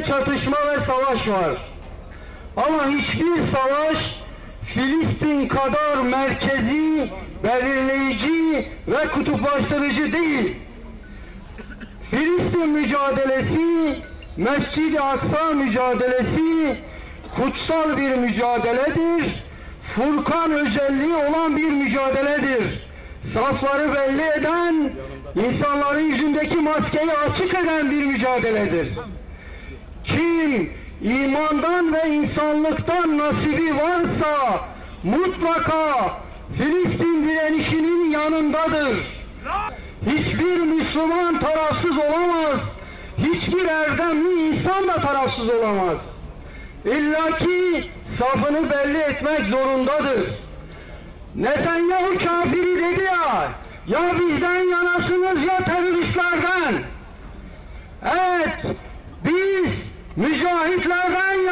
çatışma ve savaş var. Ama hiçbir savaş Filistin kadar merkezi, belirleyici ve kutuplaştırıcı değil. Filistin mücadelesi, Mescid-i Aksa mücadelesi kutsal bir mücadeledir. Furkan özelliği olan bir mücadeledir. Safları belli eden, insanların yüzündeki maskeyi açık eden bir mücadeledir. Kim imandan ve insanlıktan nasibi varsa mutlaka Filistin direnişinin yanındadır. Hiçbir Müslüman tarafsız olamaz. Hiçbir erdemli insan da tarafsız olamaz. İlla ki safını belli etmek zorundadır. Netanyahu kafiri dedi ya, ya bizden yanasınız ya teröristlerden. Evet, biz mücahitlerden